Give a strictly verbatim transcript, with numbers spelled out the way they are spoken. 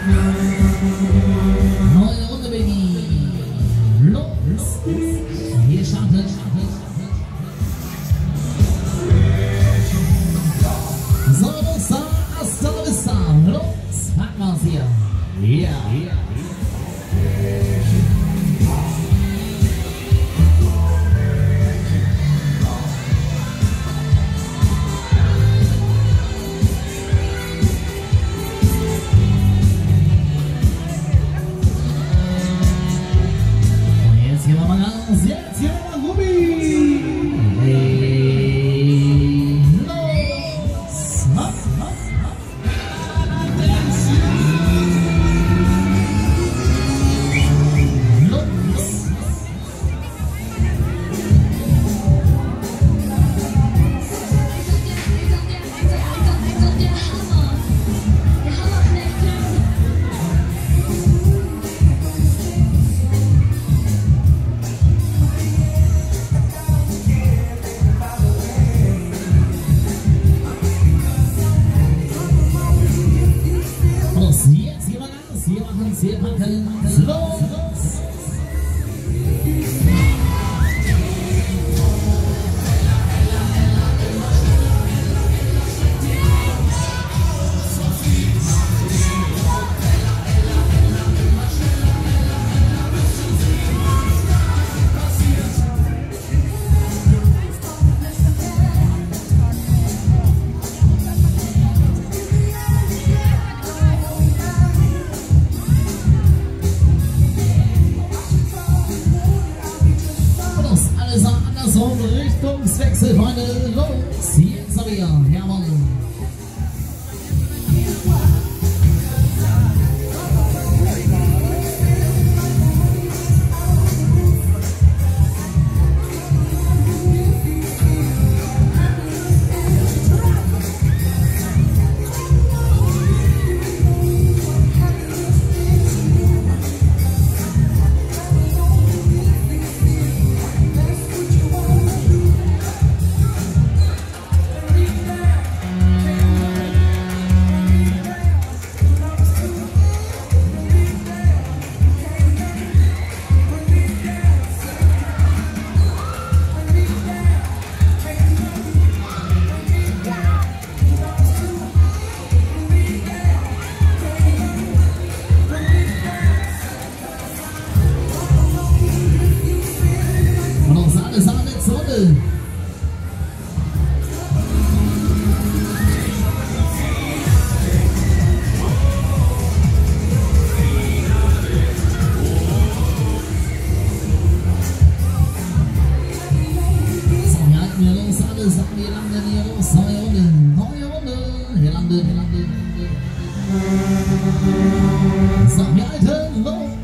Neue Runde, Baby. Los. Wir starten. So, los, hasta la vista. Los, packen wir uns hier. Ja, ja. Jetzt gehen wir mal raus, jetzt gehen wir mal Ruby! Hey, los! Hopp, hopp, hopp! Los! Jetzt gehen wir raus, wir machen es, wir packen es los! Andersrum, Richtungswechsel, Freunde, los! Jetzt haben wir, jawohl! Und uns alles an der letzten Runde. So, wir halten hier los, alles an, wir landen hier los, neue Runde, neue Runde, wir landen, wir landen. So, wir halten los.